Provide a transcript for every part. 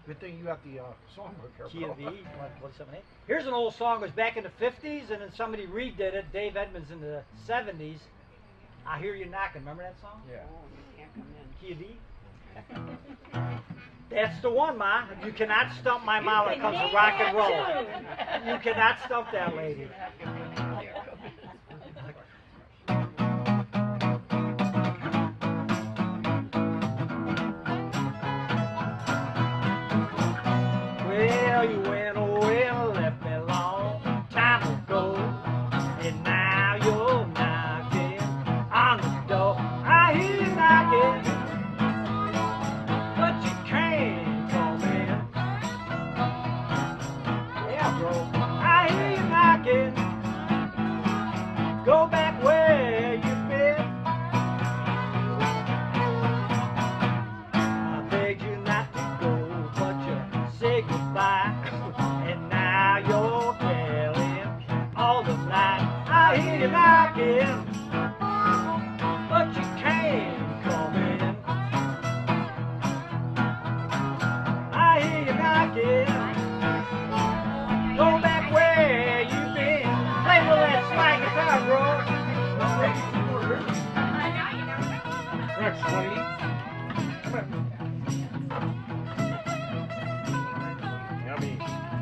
Good thing you got the songbook here, Key of bro. D, 178. Here's an old song. It was back in the 50s, and then somebody redid it. Dave Edmunds in the 70s. I Hear You Knocking. Remember that song? Yeah. Oh, you can't come in. Key of D. That's the one, Ma. You cannot stump my ma when it comes to rock and roll. You cannot stump that lady. Well, you went away and left me long time ago, and now you're knocking on the door. I hear you knocking, but you can't come in. Yeah, bro, I hear you knocking. Go back where you've been. I begged you not to go, but you say goodbye, and now you're telling all the night. I hear you knocking, but you can't come in. I hear you knocking. Go back where you've been. Play with that slide guitar, bro. Rex, sweetie. Yummy.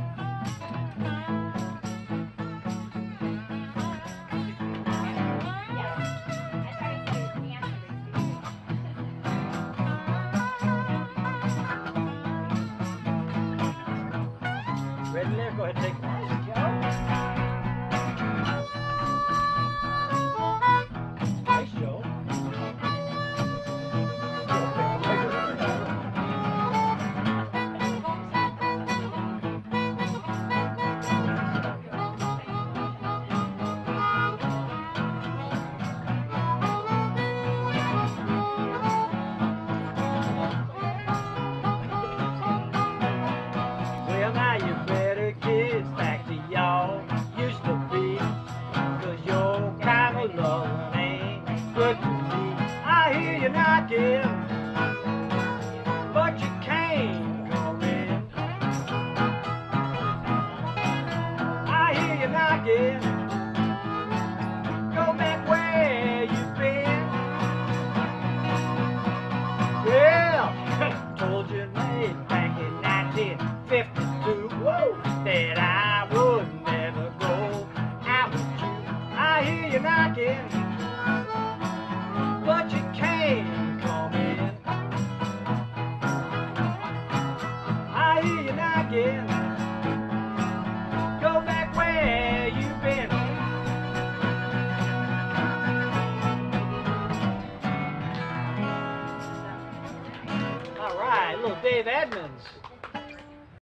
Ready there? Go ahead and take one. Nice, Joe. Well, now you better get back to y'all used to be, 'cause your kind of love ain't good to me. I hear you knocking, but you can't come in. I hear you knocking. Go back where you've been. Well, told you mate back in 1952 that I would never go out with you. I hear you knocking, but you can't come in. I hear you knocking. Go back where you've been. All right, little Dave Edmunds.